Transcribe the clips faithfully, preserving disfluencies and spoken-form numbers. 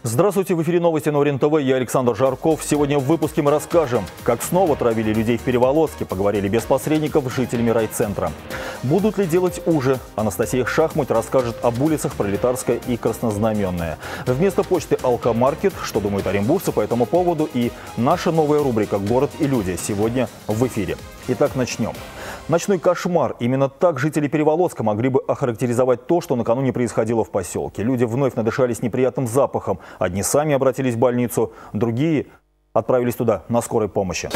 Здравствуйте, в эфире новости на ОРЕН ТВ, я Александр Жарков. Сегодня в выпуске мы расскажем, как снова травили людей в Переволодске, поговорили без посредников с жителями райцентра. Будут ли делать уже? Анастасия Шахмуть расскажет об улицах Пролетарская и Краснознаменная. Вместо почты Алкомаркет, что думают оренбуржцы по этому поводу, и наша новая рубрика «Город и люди» сегодня в эфире. Итак, начнем. Ночной кошмар. Именно так жители Переволодска могли бы охарактеризовать то, что накануне происходило в поселке. Люди вновь надышались неприятным запахом. Одни сами обратились в больницу, другие отправились туда на скорой помощи.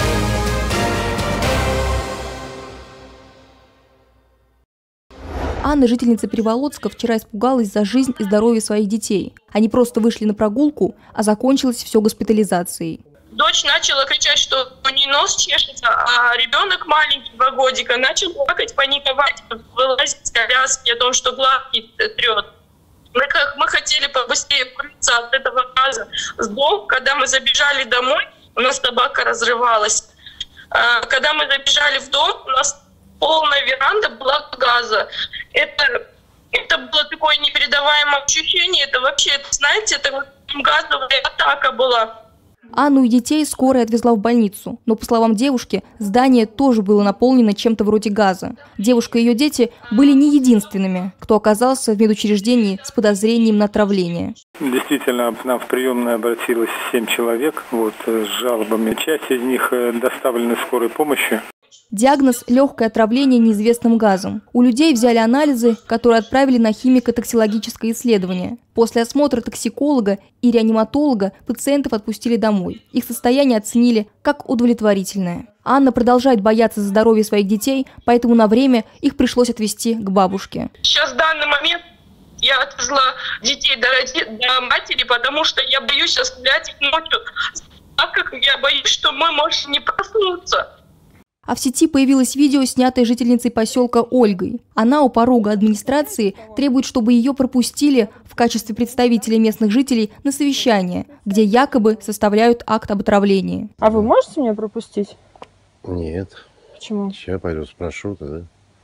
Анна, жительница Переволодска, вчера испугалась за жизнь и здоровье своих детей. Они просто вышли на прогулку, а закончилось все госпитализацией. Дочь начала кричать, что у нее нос чешется, а ребенок маленький, два годика, начал плакать, паниковать, вылазить с коляски о том, что глазки трет. Мы, как, мы хотели побыстрее укрыться от этого газа с дома. Когда мы забежали домой, у нас табака разрывалась. А, когда мы забежали в дом, у нас полная веранда была газа. Это, это было такое непередаваемое ощущение. Это вообще, это, знаете, это вот газовая атака была. Анну и детей скорая отвезла в больницу, но, по словам девушки, здание тоже было наполнено чем-то вроде газа. Девушка и ее дети были не единственными, кто оказался в медучреждении с подозрением на отравление. Действительно, к нам в приемную обратилось семь человек вот, с жалобами. Часть из них доставлены скорой помощью. Диагноз – легкое отравление неизвестным газом. У людей взяли анализы, которые отправили на химико-токсикологическое исследование. После осмотра токсиколога и реаниматолога пациентов отпустили домой. Их состояние оценили как удовлетворительное. Анна продолжает бояться за здоровье своих детей, поэтому на время их пришлось отвезти к бабушке. Сейчас в данный момент я отвезла детей до, роди... до матери, потому что я боюсь оставлять их ночью, так как я боюсь, что мы можем не проснуться. А в сети появилось видео, снятое жительницей поселка Ольгой. Она у порога администрации требует, чтобы ее пропустили в качестве представителя местных жителей на совещание, где якобы составляют акт об отравлении. А вы можете меня пропустить? Нет. Почему? Сейчас я пойду спрошу тогда.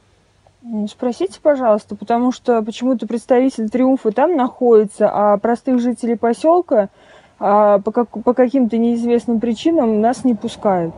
Спросите, пожалуйста, потому что почему-то представитель Триумфа там находится, а простых жителей поселка а, по, как, по каким-то неизвестным причинам нас не пускают.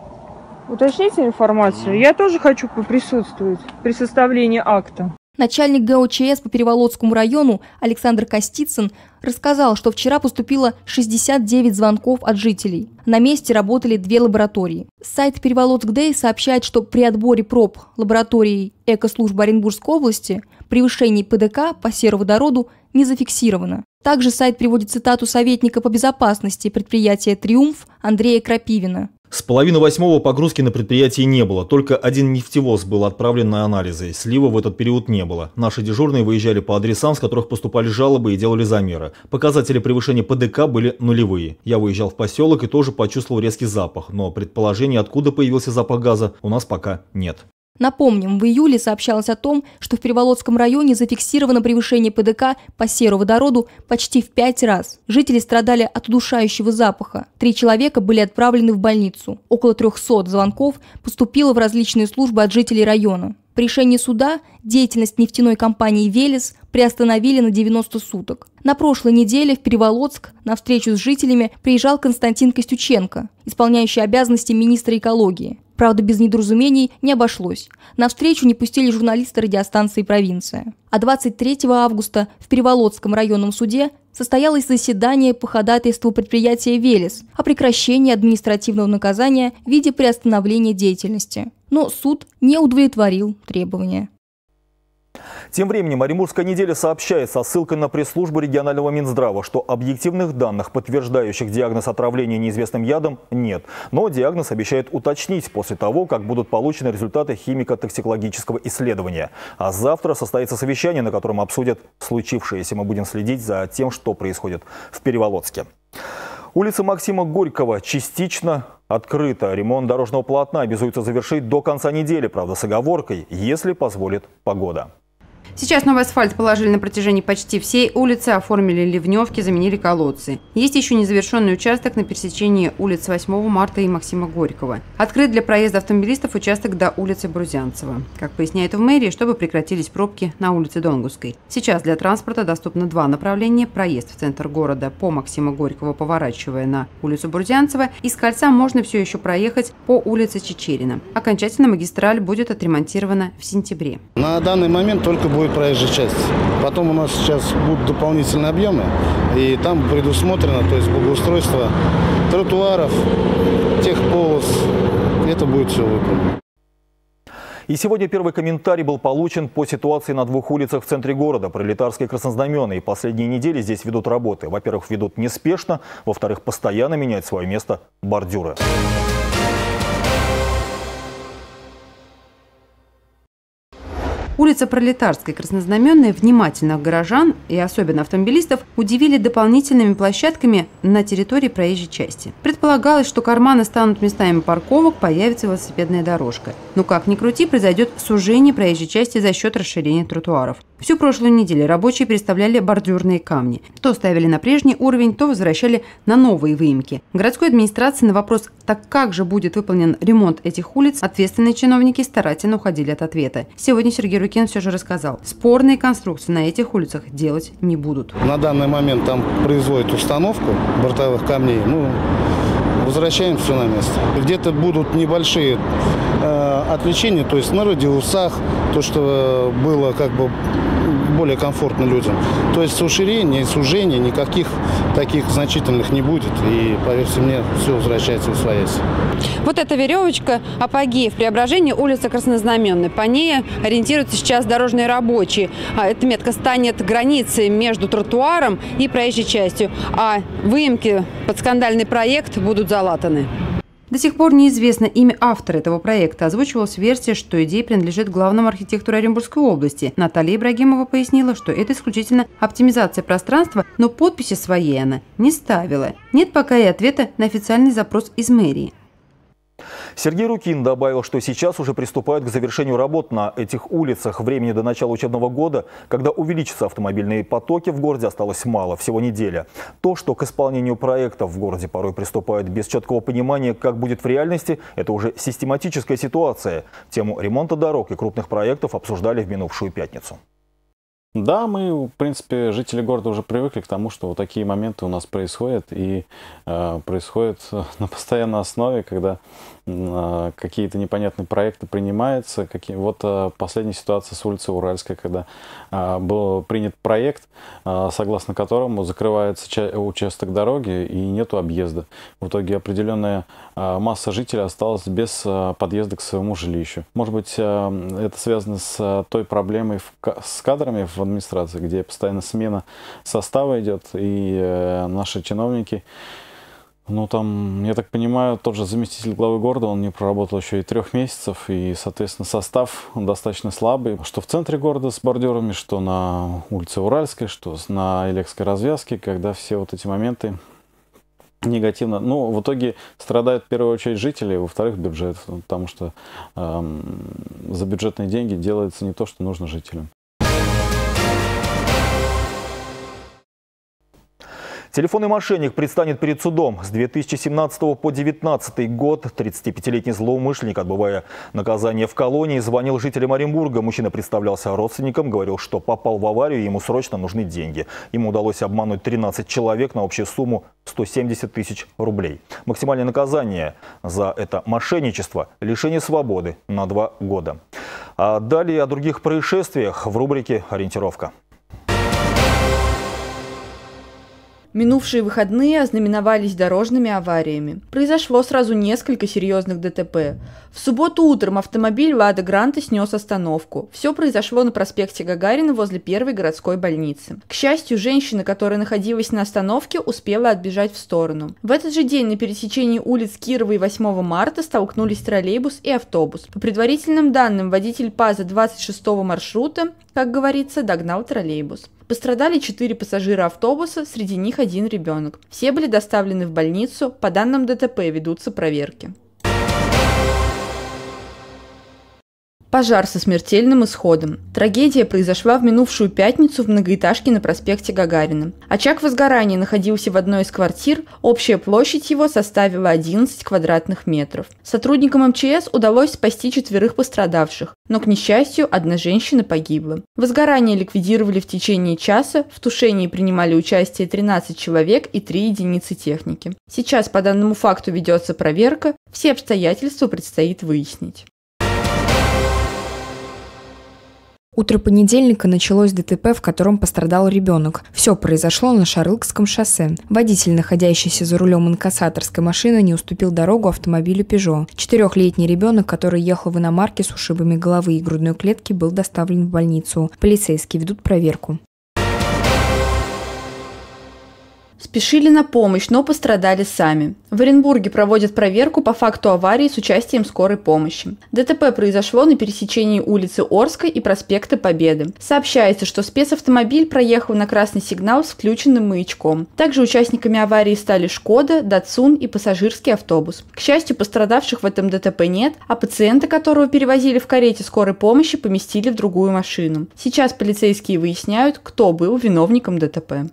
Уточните информацию. Я тоже хочу поприсутствовать при составлении акта. Начальник ГОЧС по Переволодскому району Александр Костицын рассказал, что вчера поступило шестьдесят девять звонков от жителей. На месте работали две лаборатории. Сайт Переволодск.Дэй сообщает, что при отборе проб лабораторией Экослужбы Оренбургской области превышений ПДК по сероводороду не зафиксировано. Также сайт приводит цитату советника по безопасности предприятия «Триумф» Андрея Крапивина. С половины восьмого погрузки на предприятии не было. Только один нефтевоз был отправлен на анализы. Слива в этот период не было. Наши дежурные выезжали по адресам, с которых поступали жалобы, и делали замеры. Показатели превышения ПДК были нулевые. Я выезжал в поселок и тоже почувствовал резкий запах. Но предположений, откуда появился запах газа, у нас пока нет. Напомним, в июле сообщалось о том, что в Переволодском районе зафиксировано превышение ПДК по сероводороду почти в пять раз. Жители страдали от удушающего запаха. Три человека были отправлены в больницу. Около трехсот звонков поступило в различные службы от жителей района. По решению суда деятельность нефтяной компании «Велес» приостановили на девяносто суток. На прошлой неделе в Переволодск на встречу с жителями приезжал Константин Костюченко, исполняющий обязанности министра экологии. Правда, без недоразумений не обошлось. На встречу не пустили журналисты радиостанции «Провинция». А двадцать третьего августа в Переволодском районном суде состоялось заседание по ходатайству предприятия «Велес» о прекращении административного наказания в виде приостановления деятельности. Но суд не удовлетворил требования. Тем временем Оренбургская неделя сообщает со ссылкой на пресс-службу регионального Минздрава, что объективных данных, подтверждающих диагноз отравления неизвестным ядом, нет. Но диагноз обещает уточнить после того, как будут получены результаты химико-токсикологического исследования. А завтра состоится совещание, на котором обсудят случившееся. Мы будем следить за тем, что происходит в Переволодске. Улица Максима Горького частично открыта. Ремонт дорожного полотна обязуется завершить до конца недели, правда с оговоркой, если позволит погода. Сейчас новый асфальт положили на протяжении почти всей улицы, оформили ливневки, заменили колодцы. Есть еще незавершенный участок на пересечении улиц восьмого марта и Максима Горького. Открыт для проезда автомобилистов участок до улицы Брузянцева. Как поясняют в мэрии, чтобы прекратились пробки на улице Донгусской. Сейчас для транспорта доступно два направления. Проезд в центр города по Максима Горького, поворачивая на улицу Брузянцева. Из кольца можно все еще проехать по улице Чичерина. Окончательно магистраль будет отремонтирована в сентябре. На данный момент только будет проезжая часть. Потом у нас сейчас будут дополнительные объемы, и там предусмотрено, то есть благоустройство тротуаров, техполос. Это будет все выполнено. И сегодня первый комментарий был получен по ситуации на двух улицах в центре города, Пролетарской и Краснознаменной. Последние недели здесь ведут работы. Во-первых, ведут неспешно, во-вторых, постоянно меняют свое место бордюры. Улица Пролетарской и Краснознаменной внимательных горожан и особенно автомобилистов удивили дополнительными площадками на территории проезжей части. Предполагалось, что карманы станут местами парковок, появится велосипедная дорожка. Но как ни крути, произойдет сужение проезжей части за счет расширения тротуаров. Всю прошлую неделю рабочие переставляли бордюрные камни. То ставили на прежний уровень, то возвращали на новые выемки. Городской администрации на вопрос, так как же будет выполнен ремонт этих улиц, ответственные чиновники старательно уходили от ответа. Сегодня Сергей Рукин все же рассказал, спорные конструкции на этих улицах делать не будут. На данный момент там производят установку бортовых камней. Ну, возвращаем все на место. Где-то будут небольшие э, отвлечения, то есть на радиусах, то, что было как бы более комфортно людям. То есть уширения и сужения никаких таких значительных не будет. И, поверьте мне, все возвращается в своясь. Вот эта веревочка апогея в Преображении, улица Краснознаменной. По ней ориентируются сейчас дорожные рабочие. Эта метка станет границей между тротуаром и проезжей частью. А выемки под скандальный проект будут залатаны. До сих пор неизвестно имя автора этого проекта. Озвучивалась версия, что идея принадлежит главному архитектору Оренбургской области. Наталья Ибрагимова пояснила, что это исключительно оптимизация пространства, но подписи своей она не ставила. Нет пока и ответа на официальный запрос из мэрии. Сергей Рукин добавил, что сейчас уже приступают к завершению работ на этих улицах. Времени до начала учебного года, когда увеличатся автомобильные потоки, в городе осталось мало, всего неделя. То, что к исполнению проектов в городе порой приступают без четкого понимания, как будет в реальности, это уже систематическая ситуация. Тему ремонта дорог и крупных проектов обсуждали в минувшую пятницу. Да, мы, в принципе, жители города уже привыкли к тому, что вот такие моменты у нас происходят. И э, происходят на постоянной основе, когда э, какие-то непонятные проекты принимаются. Какие, вот э, последняя ситуация с улицей Уральской, когда э, был принят проект, э, согласно которому закрывается участок дороги и нету объезда. В итоге определенная э, масса жителей осталась без э, подъезда к своему жилищу. Может быть, э, это связано с э, той проблемой в, с кадрами в администрации, где постоянно смена состава идет, и э, наши чиновники, ну там, я так понимаю, тот же заместитель главы города, он не проработал еще и трех месяцев, и, соответственно, состав достаточно слабый, что в центре города с бордюрами, что на улице Уральской, что на Элекской развязке, когда все вот эти моменты негативно. Ну, в итоге страдают в первую очередь жители, во-вторых, бюджет, потому что э, за бюджетные деньги делается не то, что нужно жителям. Телефонный мошенник предстанет перед судом. С две тысячи семнадцатого по две тысячи девятнадцатый год тридцатипятилетний злоумышленник, отбывая наказание в колонии, звонил жителям Оренбурга. Мужчина представлялся родственником, говорил, что попал в аварию и ему срочно нужны деньги. Ему удалось обмануть тринадцать человек на общую сумму сто семьдесят тысяч рублей. Максимальное наказание за это мошенничество – лишение свободы на два года. А далее о других происшествиях в рубрике «Ориентировка». Минувшие выходные ознаменовались дорожными авариями. Произошло сразу несколько серьезных ДТП. В субботу утром автомобиль «Лада Гранта» снес остановку. Все произошло на проспекте Гагарина возле первой городской больницы. К счастью, женщина, которая находилась на остановке, успела отбежать в сторону. В этот же день на пересечении улиц Кирова и восьмого марта столкнулись троллейбус и автобус. По предварительным данным, водитель ПАЗа двадцать шестого маршрута, как говорится, догнал троллейбус. Пострадали четыре пассажира автобуса, среди них один ребенок. Все были доставлены в больницу, по данным ДТП ведутся проверки. Пожар со смертельным исходом. Трагедия произошла в минувшую пятницу в многоэтажке на проспекте Гагарина. Очаг возгорания находился в одной из квартир, общая площадь его составила одиннадцать квадратных метров. Сотрудникам эм че эс удалось спасти четверых пострадавших, но, к несчастью, одна женщина погибла. Возгорание ликвидировали в течение часа, в тушении принимали участие тринадцать человек и три единицы техники. Сейчас по данному факту ведется проверка, все обстоятельства предстоит выяснить. Утро понедельника началось ДТП, в котором пострадал ребенок. Все произошло на Шарлыкском шоссе. Водитель, находящийся за рулем инкассаторской машины, не уступил дорогу автомобилю «Пежо». Четырехлетний ребенок, который ехал в иномарке с ушибами головы и грудной клетки, был доставлен в больницу. Полицейские ведут проверку. Спешили на помощь, но пострадали сами. В Оренбурге проводят проверку по факту аварии с участием скорой помощи. ДТП произошло на пересечении улицы Орской и проспекта Победы. Сообщается, что спецавтомобиль проехал на красный сигнал с включенным маячком. Также участниками аварии стали «Шкода», «Датсун» и пассажирский автобус. К счастью, пострадавших в этом ДТП нет, а пациента, которого перевозили в карете скорой помощи, поместили в другую машину. Сейчас полицейские выясняют, кто был виновником ДТП.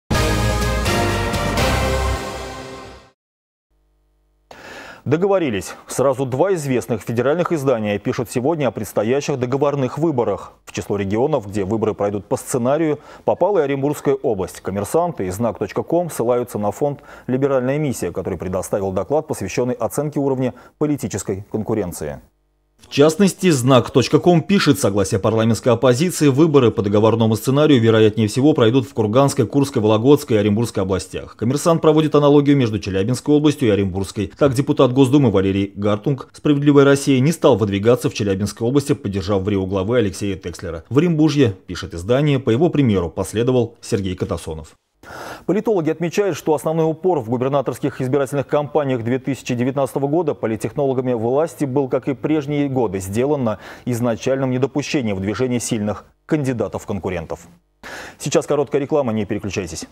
Договорились. Сразу два известных федеральных издания пишут сегодня о предстоящих договорных выборах. В число регионов, где выборы пройдут по сценарию, попала и Оренбургская область. Коммерсанты и знак точка ком ссылаются на фонд «Либеральная миссия», который предоставил доклад, посвященный оценке уровня политической конкуренции. В частности, знак точка ком пишет: соглаsia парламентской оппозиции, выборы по договорному сценарию вероятнее всего пройдут в Курганской, Курской, Вологодской и Оренбургской областях. Коммерсант проводит аналогию между Челябинской областью и Оренбургской. Так, депутат Госдумы Валерий Гартунг «Справедливая Россия» не стал выдвигаться в Челябинской области, поддержав в Рио главы Алексея Текслера. В Оренбурге, пишет издание, по его примеру последовал Сергей Катасонов. Политологи отмечают, что основной упор в губернаторских избирательных кампаниях две тысячи девятнадцатого года политтехнологами власти был, как и прежние годы, сделан на изначальном недопущении в движении сильных кандидатов-конкурентов. Сейчас короткая реклама, не переключайтесь.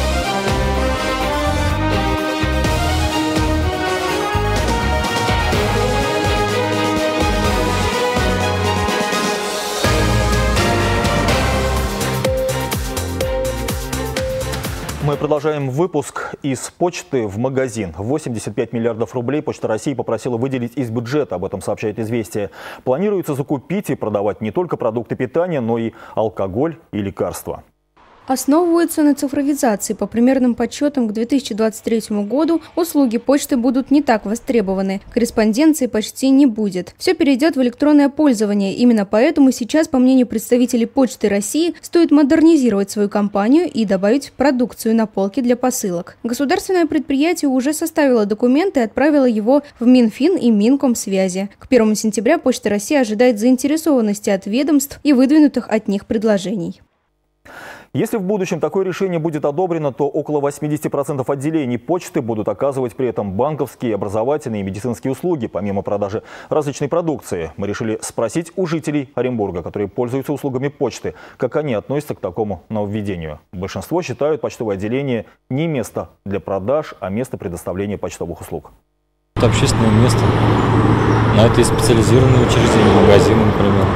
Мы продолжаем выпуск. Из почты в магазин. восемьдесят пять миллиардов рублей Почта России попросила выделить из бюджета. Об этом сообщает «Известия». Планируется закупить и продавать не только продукты питания, но и алкоголь и лекарства. Основываются на цифровизации. По примерным подсчетам, к две тысячи двадцать третьему году услуги почты будут не так востребованы. Корреспонденции почти не будет. Все перейдет в электронное пользование. Именно поэтому сейчас, по мнению представителей Почты России, стоит модернизировать свою компанию и добавить продукцию на полки для посылок. Государственное предприятие уже составило документы и отправило его в Минфин и Минкомсвязи. К первому сентября Почта России ожидает заинтересованности от ведомств и выдвинутых от них предложений. Если в будущем такое решение будет одобрено, то около восьмидесяти процентов отделений почты будут оказывать при этом банковские, образовательные и медицинские услуги, помимо продажи различной продукции. Мы решили спросить у жителей Оренбурга, которые пользуются услугами почты, как они относятся к такому нововведению. Большинство считают почтовое отделение не место для продаж, а место предоставления почтовых услуг. Это общественное место. На это есть специализированные учреждения, магазины, например,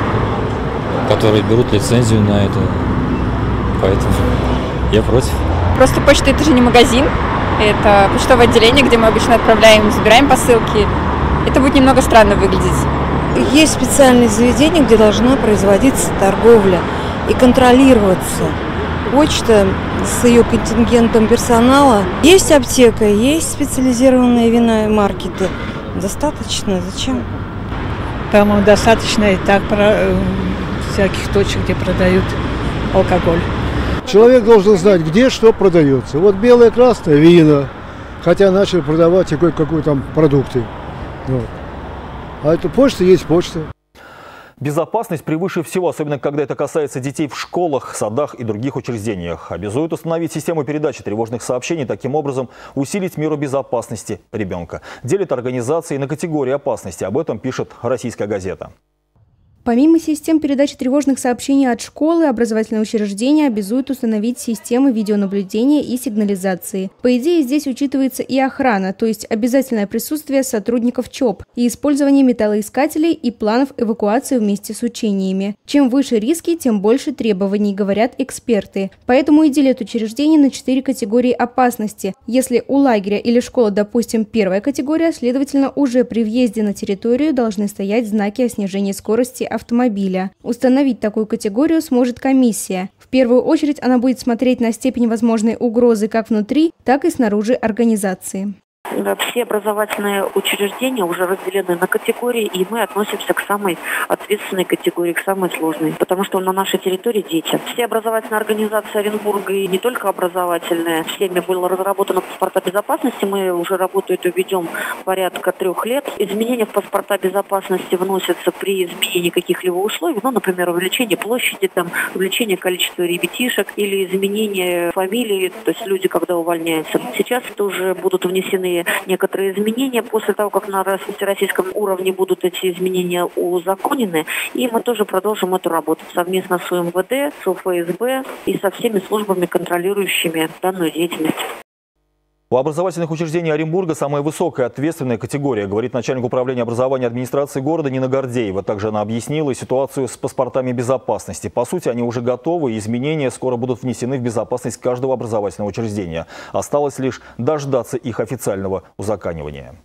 которые берут лицензию на это. Поэтому я против. Просто почта — это же не магазин, это почтовое отделение, где мы обычно отправляем, забираем посылки. Это будет немного странно выглядеть. Есть специальные заведения, где должна производиться торговля и контролироваться. Почта с ее контингентом персонала. Есть аптека, есть специализированные вина и маркеты. Достаточно? Зачем? По-моему, достаточно и так про всяких точек, где продают алкоголь. Человек должен знать, где что продается. Вот белое, красное вино, хотя начали продавать и кое-какие там продукты. Вот. А это почта есть почта. Безопасность превыше всего, особенно когда это касается детей в школах, садах и других учреждениях. Обязуют установить систему передачи тревожных сообщений, таким образом усилить меру безопасности ребенка. Делят организации на категории опасности. Об этом пишет «Российская газета». Помимо систем передачи тревожных сообщений от школы, образовательные учреждения обязуют установить системы видеонаблюдения и сигнализации. По идее, здесь учитывается и охрана, то есть обязательное присутствие сотрудников ЧОП и использование металлоискателей и планов эвакуации вместе с учениями. Чем выше риски, тем больше требований, говорят эксперты. Поэтому и делят учреждения на четыре категории опасности. Если у лагеря или школы, допустим, первая категория, следовательно, уже при въезде на территорию должны стоять знаки о снижении скорости автомобиля. Установить такую категорию сможет комиссия. В первую очередь она будет смотреть на степень возможной угрозы как внутри, так и снаружи организации. Все образовательные учреждения уже разделены на категории, и мы относимся к самой ответственной категории, к самой сложной, потому что на нашей территории дети. Все образовательные организации Оренбурга, и не только образовательные, всеми было разработано паспорта безопасности, мы уже работают и ведем порядка трех лет. Изменения в паспорта безопасности вносятся при изменении каких-либо условий, ну, например, увеличение площади, там, увеличение количества ребятишек или изменение фамилии, то есть люди, когда увольняются. Сейчас тоже будут внесены некоторые изменения после того, как на всероссийском уровне будут эти изменения узаконены, и мы тоже продолжим эту работу совместно с УМВД, с УФСБ и со всеми службами, контролирующими данную деятельность. У образовательных учреждений Оренбурга самая высокая ответственная категория, говорит начальник управления образования администрации города Нина Гордеева. Также она объяснила ситуацию с паспортами безопасности. По сути, они уже готовы, и изменения скоро будут внесены в безопасность каждого образовательного учреждения. Осталось лишь дождаться их официального узаконивания.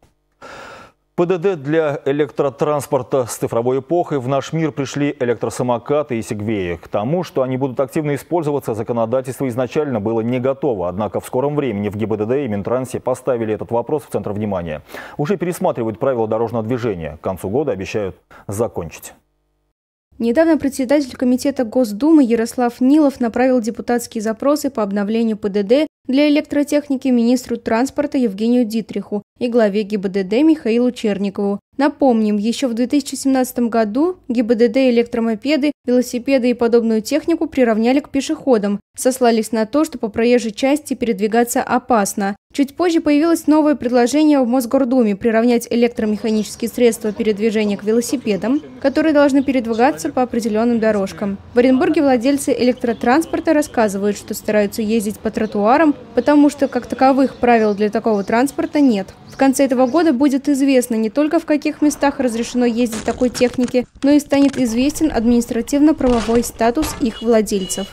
ПДД для электротранспорта с цифровой эпохой. В наш мир пришли электросамокаты и сегвеи. К тому, что они будут активно использоваться, законодательство изначально было не готово. Однако в скором времени в ГИБДД и Минтрансе поставили этот вопрос в центр внимания. Уже пересматривают правила дорожного движения. К концу года обещают закончить. Недавно председатель комитета Госдумы Ярослав Нилов направил депутатские запросы по обновлению ПДД для электротехники министру транспорта Евгению Дитриху и главе ГИБДД Михаилу Черникову. Напомним, еще в две тысячи семнадцатом году ГИБДД электромопеды, велосипеды и подобную технику приравняли к пешеходам, сослались на то, что по проезжей части передвигаться опасно. Чуть позже появилось новое предложение в Мосгордуме приравнять электромеханические средства передвижения к велосипедам, которые должны передвигаться по определенным дорожкам. В Оренбурге владельцы электротранспорта рассказывают, что стараются ездить по тротуарам, потому что как таковых правил для такого транспорта нет. В конце этого года будет известно не только в каких местах разрешено ездить такой технике, но и станет известен административно-правовой статус их владельцев.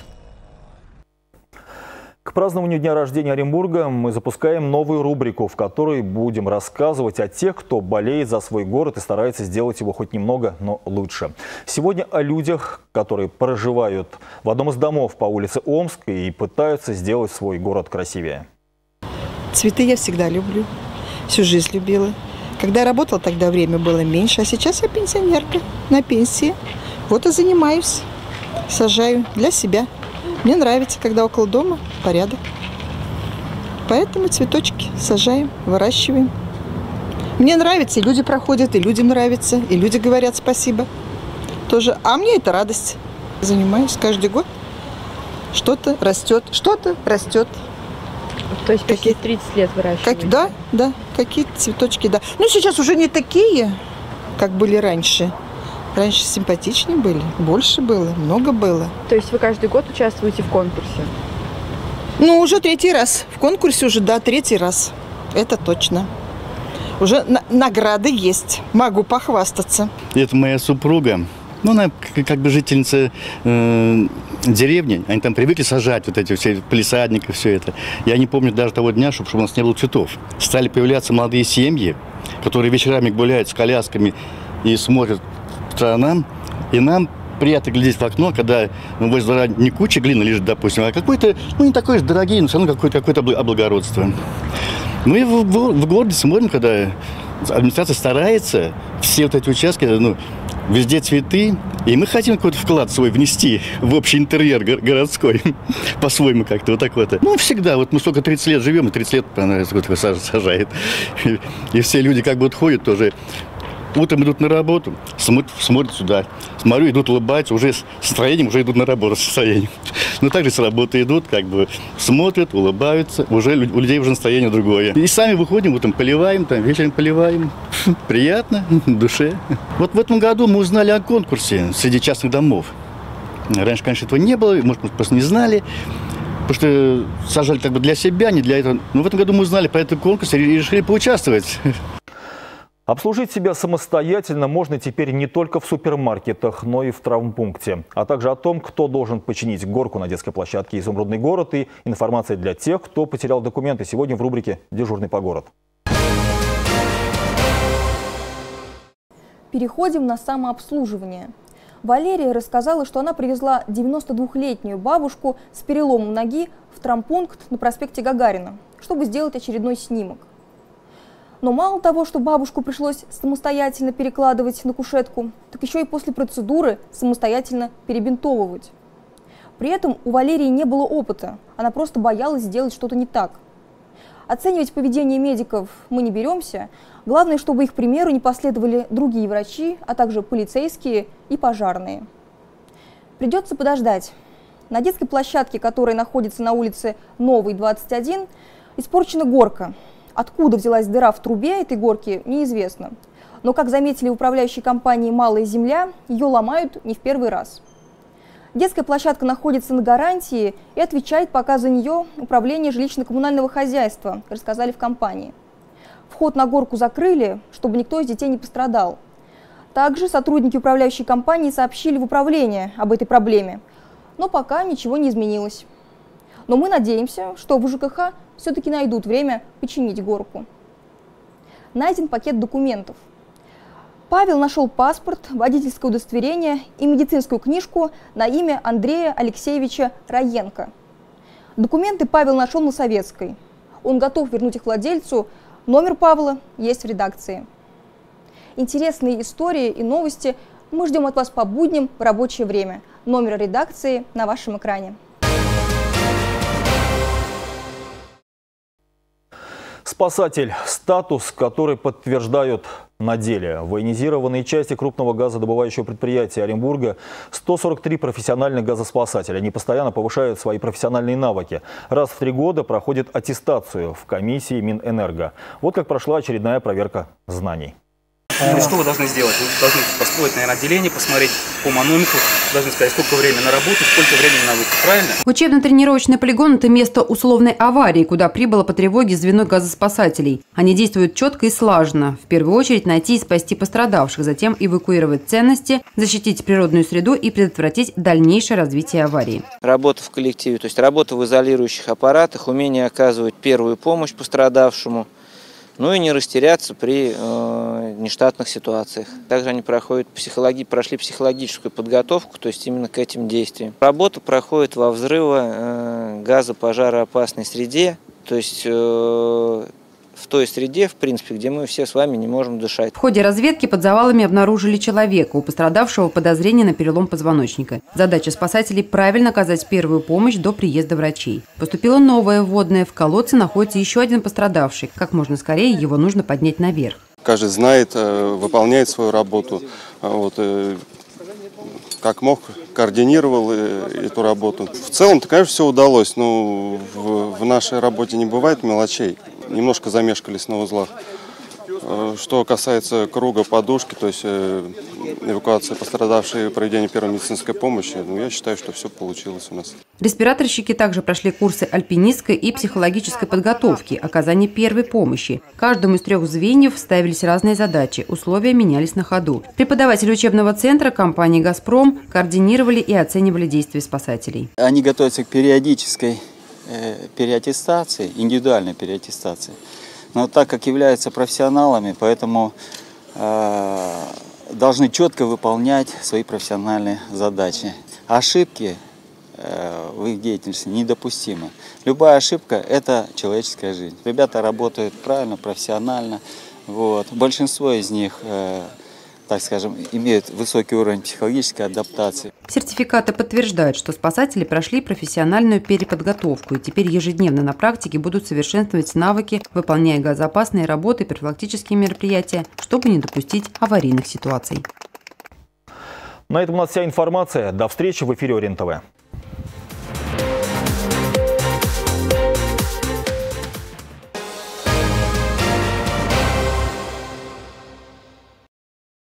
К празднованию дня рождения Оренбурга мы запускаем новую рубрику, в которой будем рассказывать о тех, кто болеет за свой город и старается сделать его хоть немного, но лучше. Сегодня о людях, которые проживают в одном из домов по улице Омской и пытаются сделать свой город красивее. Цветы я всегда люблю, всю жизнь любила. Когда работала, тогда время было меньше, а сейчас я пенсионерка на пенсии. Вот и занимаюсь, сажаю для себя. Мне нравится, когда около дома порядок. Поэтому цветочки сажаем, выращиваем. Мне нравится, и люди проходят, и людям нравится, и люди говорят спасибо. Тоже. А мне это радость. Занимаюсь каждый год. Что-то растет, что-то растет. То есть почти тридцать лет выращиваете? Как, да, да, какие-то цветочки, да. Ну, сейчас уже не такие, как были раньше. Раньше симпатичнее были, больше было, много было. То есть вы каждый год участвуете в конкурсе? Ну, уже третий раз. В конкурсе уже, да, третий раз. Это точно. Уже на награды есть. Могу похвастаться. Это моя супруга. Ну, она как бы жительница э, деревни. Они там привыкли сажать вот эти все палисадники, все это. Я не помню даже того дня, чтобы, чтобы у нас не было цветов. Стали появляться молодые семьи, которые вечерами гуляют с колясками и смотрят по сторонам. И нам приятно глядеть в окно, когда ну, возле двора не куча глины лежит, допустим, а какой-то, ну, не такой же дорогий, но все равно какое-то какое-то облагородство. Мы в, в, в городе смотрим, когда администрация старается все вот эти участки, ну, везде цветы, и мы хотим какой-то вклад свой внести в общий интерьер го городской, по-своему как-то, вот так вот. Ну, всегда, вот мы столько тридцать лет живем, и тридцать лет понравится, кто-то сажает. И, и все люди как бы вот ходят тоже, Утром идут на работу, смотрят, смотрят сюда. Смотрю, идут улыбаются, уже с настроением уже идут на работу, с состоянием. Но также с работы идут, как бы смотрят, улыбаются, уже у людей уже настроение другое. И сами выходим, вот там поливаем, там вечером поливаем. Приятно, в душе. Вот в этом году мы узнали о конкурсе среди частных домов. Раньше, конечно, этого не было, может, мы просто не знали. Потому что сажали как бы для себя, не для этого. Но в этом году мы узнали про этот конкурс и решили поучаствовать. Обслужить себя самостоятельно можно теперь не только в супермаркетах, но и в травмпункте. А также о том, кто должен починить горку на детской площадке «Изумрудный город» и информация для тех, кто потерял документы. Сегодня в рубрике «Дежурный по городу». Переходим на самообслуживание. Валерия рассказала, что она привезла девяностодвухлетнюю бабушку с переломом ноги в травмпункт на проспекте Гагарина, чтобы сделать очередной снимок. Но мало того, что бабушку пришлось самостоятельно перекладывать на кушетку, так еще и после процедуры самостоятельно перебинтовывать. При этом у Валерии не было опыта, она просто боялась сделать что-то не так. Оценивать поведение медиков мы не беремся. Главное, чтобы их примеру не последовали другие врачи, а также полицейские и пожарные. Придется подождать. На детской площадке, которая находится на улице Новой, двадцать один, испорчена горка. Откуда взялась дыра в трубе этой горки, неизвестно. Но, как заметили в управляющей компании «Малая земля», ее ломают не в первый раз. Детская площадка находится на гарантии и отвечает пока за нее управление жилищно-коммунального хозяйства, рассказали в компании. Вход на горку закрыли, чтобы никто из детей не пострадал. Также сотрудники управляющей компании сообщили в управление об этой проблеме, но пока ничего не изменилось. Но мы надеемся, что в ЖКХ все-таки найдут время починить горку. Найден пакет документов. Павел нашел паспорт, водительское удостоверение и медицинскую книжку на имя Андрея Алексеевича Раенко. Документы Павел нашел на Советской. Он готов вернуть их владельцу. Номер Павла есть в редакции. Интересные истории и новости мы ждем от вас по будням в рабочее время. Номер редакции на вашем экране. Спасатель – статус, который подтверждают на деле. В военизированной части крупного газодобывающего предприятия Оренбурга сто сорок три профессиональных газоспасателя. Они постоянно повышают свои профессиональные навыки. Раз в три года проходят аттестацию в комиссии Минэнерго. Вот как прошла очередная проверка знаний. Что вы должны сделать? Вы должны построить, наверное, отделение, посмотреть по манометру, должны сказать, сколько времени на работу, сколько времени на выход, правильно? Учебно-тренировочный полигон – это место условной аварии, куда прибыло по тревоге звено газоспасателей. Они действуют четко и слаженно. В первую очередь найти и спасти пострадавших, затем эвакуировать ценности, защитить природную среду и предотвратить дальнейшее развитие аварии. Работа в коллективе, то есть работа в изолирующих аппаратах, умение оказывать первую помощь пострадавшему, ну и не растеряться при э, нештатных ситуациях. Также они проходят психологи... прошли психологическую подготовку, то есть именно к этим действиям. Работа проходит во взрыво э, газопожароопасной среде, то есть э, в той среде, в принципе, где мы все с вами не можем дышать. В ходе разведки под завалами обнаружили человека, у пострадавшего подозрение на перелом позвоночника. Задача спасателей – правильно оказать первую помощь до приезда врачей. Поступило новое вводное. В колодце находится еще один пострадавший. Как можно скорее его нужно поднять наверх. Каждый знает, выполняет свою работу. Вот, как мог, координировал эту работу. В целом-то, конечно, все удалось, но в, в нашей работе не бывает мелочей. Немножко замешкались на узлах. Что касается круга подушки, то есть эвакуация пострадавших и проведение первой медицинской помощи, ну, я считаю, что все получилось у нас. Респираторщики также прошли курсы альпинистской и психологической подготовки, оказания первой помощи. Каждому из трех звеньев ставились разные задачи, условия менялись на ходу. Преподаватели учебного центра компании «Газпром» координировали и оценивали действия спасателей. Они готовятся к периодической э, переаттестации, индивидуальной переаттестации. Но так как являются профессионалами, поэтому э, должны четко выполнять свои профессиональные задачи. Ошибки э, в их деятельности недопустимы. Любая ошибка – это человеческая жизнь. Ребята работают правильно, профессионально. Вот. Большинство из них э, так скажем, имеют высокий уровень психологической адаптации. Сертификаты подтверждают, что спасатели прошли профессиональную переподготовку и теперь ежедневно на практике будут совершенствовать навыки, выполняя газоопасные работы и профилактические мероприятия, чтобы не допустить аварийных ситуаций. На этом у нас вся информация. До встречи в эфире Орен ТВ.